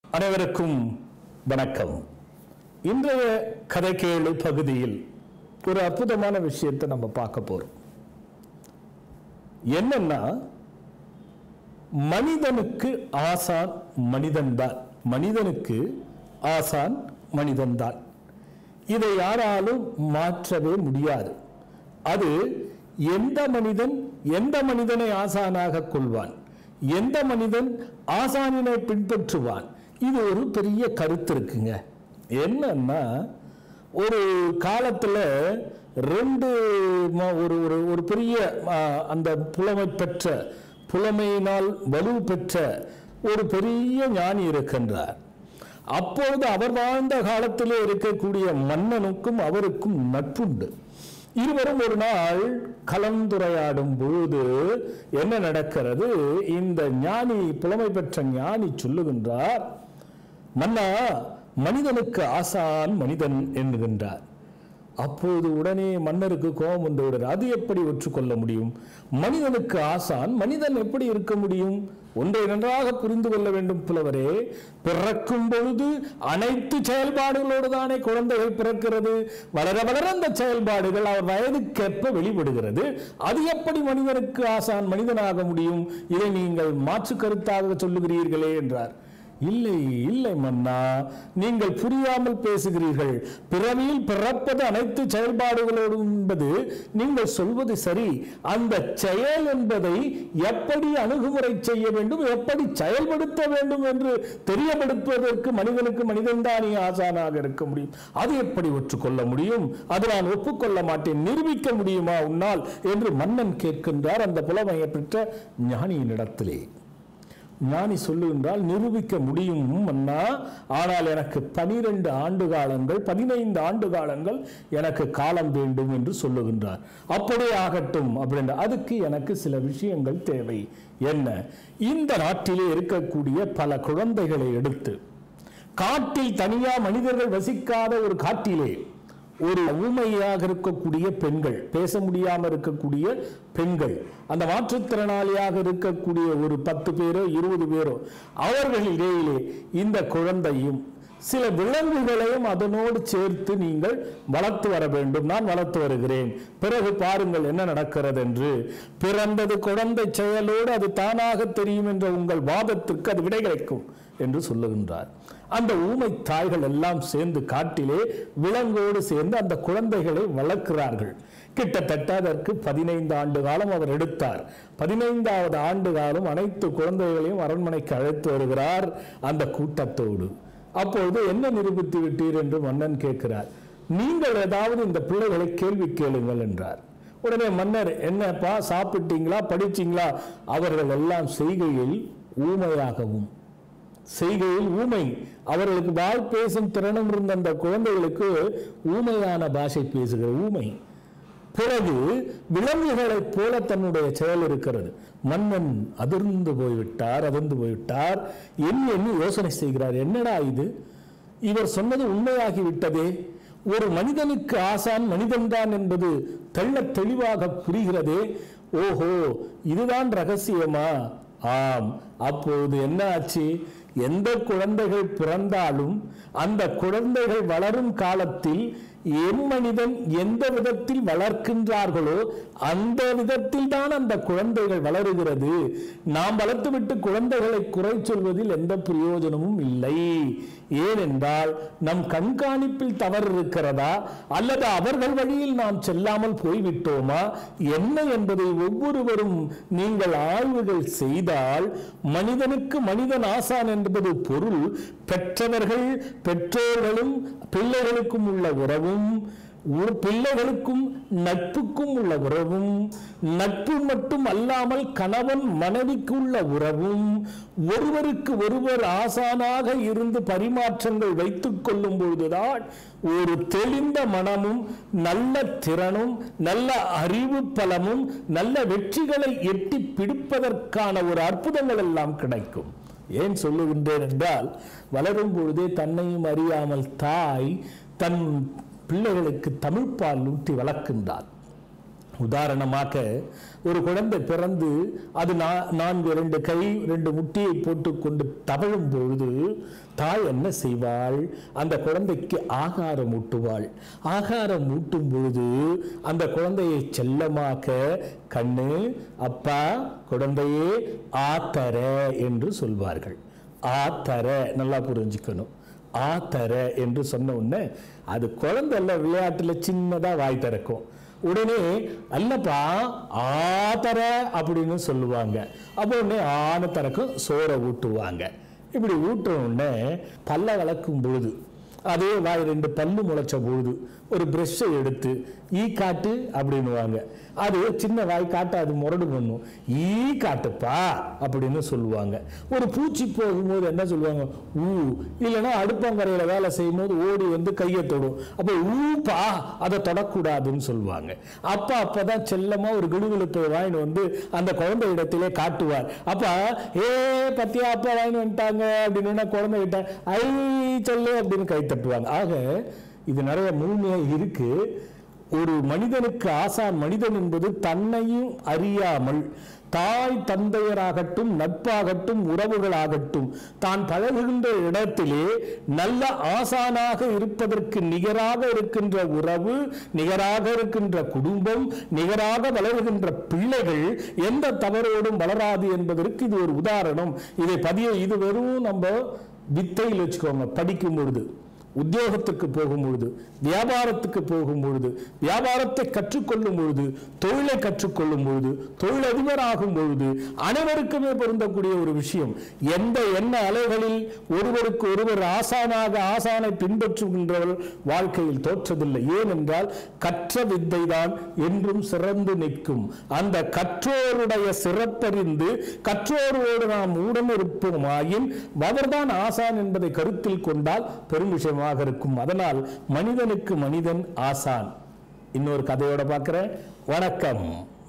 அனைவருக்கும் வணக்கம். இன்றைய கதை கேளு பகுதியில் ஒரு அற்புதமான விஷயத்தை நம்ம பார்க்க போறோம். என்னன்னா, மனிதனுக்கு ஆசான் மனிதன்தான். மனிதனுக்கு ஆசான் மனிதன்தான். இதை யாராலும் மாற்றவே முடியாது. அது எந்த மனிதனை ஆசானாக கொள்வான், எந்த மனிதன் ஆசானினை பின்பற்றுவான், இது ஒரு பெரிய கருத்து இருக்குங்க. என்னன்னா, ஒரு காலத்தில் ஒரு பெரிய அந்த புலமையினால் வலு பெற்ற ஒரு பெரிய ஞானி இருக்கின்றார். அப்பொழுது அவர் வாழ்ந்த காலத்திலே இருக்கக்கூடிய மன்னனுக்கும் அவருக்கும் நட்புண்டு. இருவரும் ஒரு நாள் கலந்துரையாடும் பொழுது என்ன நடக்கிறது? இந்த ஞானி, புலமை பெற்ற ஞானி சொல்லுகின்றார், மன்னா, மனிதனுக்கு ஆசான் மனிதன் என்கின்றார். அப்போது உடனே மன்னருக்கு கோபம் வந்து விடுறது. அது எப்படி ஒற்றுக்கொள்ள முடியும்? மனிதனுக்கு ஆசான் மனிதன் எப்படி இருக்க முடியும்? ஒன்றை நன்றாக புரிந்து கொள்ள வேண்டும் புலவரே. பிறக்கும் பொழுது அனைத்து செயல்பாடுகளோடு தானே குழந்தைகள் பிறக்கிறது. வளர வளர அந்த செயல்பாடுகள் அவர் வயதுக்கேற்ப வெளிப்படுகிறது. அது எப்படி மனிதனுக்கு ஆசான் மனிதனாக முடியும்? இதை நீங்கள் மாற்று கருத்தாக சொல்லுகிறீர்களே என்றார். இல்லை இல்லை மன்னா, நீங்கள் புரியாமல் பேசுகிறீர்கள். பிறவியில் பிறப்பது அனைத்து செயல்பாடுகளோடு என்பது நீங்கள் சொல்வது சரி. அந்த செயல் என்பதை எப்படி அணுகுமுறை செய்ய வேண்டும், எப்படி செயல்படுத்த வேண்டும் என்று தெரியப்படுத்துவதற்கு மனிதனுக்கு மனிதன்தானே ஆசானாக இருக்க முடியும். அது எப்படி ஒற்றுக்கொள்ள முடியும்? அது நான் ஒப்புக்கொள்ள மாட்டேன். நிரூபிக்க முடியுமா உன்னால் என்று மன்னன் கேட்கின்றார் அந்த புலமையை பெற்ற ஞானியினிடத்திலே. ஞானி சொல்லுகின்றால், நிரூபிக்க முடியும் மன்னா, ஆனால் எனக்கு 12 ஆண்டு காலங்கள் 15 ஆண்டு காலங்கள் எனக்கு காலம் வேண்டும் என்று சொல்லுகின்றார். அப்படியே ஆகட்டும் அப்படின்ற. அதுக்கு எனக்கு சில விஷயங்கள் தேவை. என்ன? இந்த நாட்டிலே இருக்கக்கூடிய பல குழந்தைகளை எடுத்து காட்டில் தனியா மனிதர்கள் வசிக்காத ஒரு காட்டிலே ஒரு ஊமையாக இருக்கக்கூடிய பெண்கள், பேச முடியாமல் இருக்கக்கூடிய பெண்கள், அந்த மாற்றுத்திறனாளியாக இருக்கக்கூடிய ஒரு 10 பேரோ 20 பேரோ, அவர்களிடையிலே இந்த குழந்தையும் சில விலங்குகளையும் அதனோடு சேர்த்து நீங்கள் வளர்த்து வர வேண்டும். நான் வளர்த்து வருகிறேன், பிறகு பாருங்கள் என்ன நடக்கிறது என்று. பிறந்தது குழந்தை செயலோடு அது தானாக தெரியும் என்ற உங்கள் வாதத்திற்கு அது விடை கிடைக்கும் என்று சொல்லுகின்றார். அந்த ஊமை தாய்கள் எல்லாம் சேர்ந்து காட்டிலே விலங்கோடு சேர்ந்து அந்த குழந்தைகளை வளர்க்கிறார்கள். கிட்டத்தட்ட அதற்கு 15 ஆண்டு காலம் அவர் எடுத்தார். 15வது ஆண்டு காலம் அனைத்து குழந்தைகளையும் அரண்மனைக்கு அழைத்து வருகிறார் அந்த கூட்டத்தோடு. அப்பொழுது என்ன நிரூபித்து விட்டீர் என்று மன்னன் கேட்கிறார். நீங்கள் ஏதாவது இந்த பிள்ளைகளை கேள்வி கேளுங்கள் என்றார். உடனே மன்னர், என்னப்பா சாப்பிட்டீங்களா, படிச்சீங்களா? அவர்கள் எல்லாம் செய்கையில் ஊமையாகவும், செய்கையில் ஊமை, அவர்களுக்கு வாய் பேசும் திறனும் இருந்த அந்த குழந்தைகளுக்கு ஊமையான பாஷை பேசுகிற ஊமை. பிறகு விலங்குகளைப் போல தன்னுடைய செயல் இருக்கிறது. மன்னன் அதிர்ந்து போய்விட்டார். எண்ணி யோசனை செய்கிறார். என்னடா இது? இவர் சொன்னது உண்மையாகிவிட்டதே. ஒரு மனிதனுக்கு ஆசான் மனிதன்தான் என்பது தெள்ளத் தெளிவாக புரிகிறதே. ஓஹோ, இதுதான் ரகசியமா? ஆம். அப்போது என்ன ஆச்சு? எந்த குழந்தைகள் பிறந்தாலும் அந்த குழந்தைகள் வளரும் காலத்தில் மனிதன் எந்த விதத்தில் வளர்க்கின்றார்களோ அந்த விதத்தில் தான் அந்த குழந்தைகள் வளருகிறது. நாம் வளர்த்துவிட்டு குழந்தைகளை குறை சொல்வதில் எந்த பிரயோஜனமும் இல்லை. ஏனென்றால் நம் கண்காணிப்பில் தவறு இருக்கிறதா, அல்லது அவர்கள் வழியில் நாம் செல்லாமல் போய்விட்டோமா என்ன என்பதை ஒவ்வொருவரும் நீங்கள் ஆய்வுகள் செய்தால், மனிதனுக்கு மனிதன் ஆசான் என்பது பொருள் பெற்றவர்கள் பெற்றோர்களும் பிள்ளைகளுக்கும் உள்ள உறவும், பிள்ளைகளுக்கும் நட்புக்கும் உள்ள உறவும், நட்பு மட்டும் அல்லாமல் கணவன் மனைவிக்கு உள்ள உறவும், ஒருவருக்கு ஒருவர் ஆசானாக இருந்து பரிமாற்றங்கள் வைத்துக் கொள்ளும் பொழுதுதான் ஒரு தெளிந்த மனமும் நல்ல திறனும் நல்ல அறிவு பலமும் நல்ல வெற்றிகளை எட்டி பிடிப்பதற்கான ஒரு அற்புதங்கள் எல்லாம் கிடைக்கும். ஏன் சொல்லுகின்றேன் என்றால், வளரும் பொழுதே தன்னையும் அறியாமல் தாய் தன் பிள்ளைகளுக்கு தமிழ்ப்பால் ஊட்டி வளர்க்கின்றார். உதாரணமாக ஒரு குழந்தை பிறந்து அது 2 கை 2 முட்டியை போட்டுக்கொண்டு தவழும் பொழுது தாய் என்ன செய்வாள்? அந்த குழந்தைக்கு ஆகாரம் ஊட்டுவாள். ஆகாரம் ஊட்டும் பொழுது அந்த குழந்தையை செல்லமாக கண்ணு, அப்பா, குழந்தையே ஆத்தர என்று சொல்வார்கள். ஆத்தர, நல்லா புரிஞ்சுக்கணும். ஆத்தர என்று சொன்ன உடனே அது குழந்தை விளையாட்டுல சின்னதா வாய் திறக்கும். உடனே அல்லப்பா ஆத்தர அப்படின்னு சொல்லுவாங்க. அப்போ உடனே ஆன திறக்கும், சோறை ஊட்டுவாங்க. இப்படி ஊட்டுற உடனே பல்ல வளர்க்கும் பொழுது அதே வாய் 2 பல்லு முளைச்ச பொழுது ஒரு பிரஷ்ஷை எடுத்து ஈ காட்டு அப்படின்னுவாங்க. அது சின்ன வாய் காட்ட அது முரடு பண்ணும். ஈ காட்டுப்பா அப்படின்னு சொல்லுவாங்க. ஒரு பூச்சி போகும்போது என்ன சொல்லுவாங்க? ஊ. இல்லைன்னா அடுப்பங்கரையில வேலை செய்யும் போது ஓடி வந்து கையை தொடும். அப்போ ஊப்பா, அதை தொடக்கூடாதுன்னு சொல்லுவாங்க. அப்பதான் செல்லமா ஒரு கிடுகிழுப்பை வாங்கிட்டு வந்து அந்த குழந்தை இடத்திலே காட்டுவார். அப்பா ஏ பத்தியா அப்பா வாங்கி வந்துட்டாங்க அப்படின்னு குழந்தை கிட்ட ஐ சொல்லு அப்படின்னு கை தட்டுவாங்க. ஆக இது நிறைய முழுமையா இருக்கு. ஒரு மனிதனுக்கு ஆசான் மனிதன் என்பது தன்னையும் அறியாமல் தாய் தந்தையராகட்டும் நட்பாகட்டும் உறவுகளாகட்டும் தான் பழகுகின்ற இடத்திலே நல்ல ஆசானாக இருப்பதற்கு நிகராக இருக்கின்ற உறவு, நிகராக இருக்கின்ற குடும்பம், நிகராக வளர்கின்ற பிள்ளைகள் எந்த தவறோடும் வளராது என்பதற்கு இது ஒரு உதாரணம். இது வெறும் நம்ம வித்தையில் வச்சுக்கோங்க. படிக்கும் பொழுது, உத்தியோகத்துக்கு போகும் பொழுது, வியாபாரத்துக்கு போகும் பொழுது, வியாபாரத்தை கற்றுக்கொள்ளும் பொழுது, தொழிலை கற்றுக்கொள்ளும் பொழுது, தொழிலதிபர் ஆகும் பொழுது அனைவருக்குமே பொருந்தக்கூடிய ஒரு விஷயம். எந்த எண்ண அலைகளில் ஒருவருக்கு ஒருவர் ஆசானை பின்பற்றுகின்றவர் வாழ்க்கையில் தோற்றதில்லை. ஏனென்றால் கற்ற வித்தை தான் என்றும் சிறந்து நிற்கும். அந்த கற்றோருடைய சிறப்பறிந்து கற்றோரோடு நாம் உடனிருப்போமாயின் அவர்தான் ஆசான் என்பதை கருத்தில் கொண்டால் பெரும் விஷயமாக இருக்கும். அதனால் மனிதனுக்கு மனிதன் ஆசான். இன்னொரு கதையோட பார்க்கிறேன். வணக்கம்.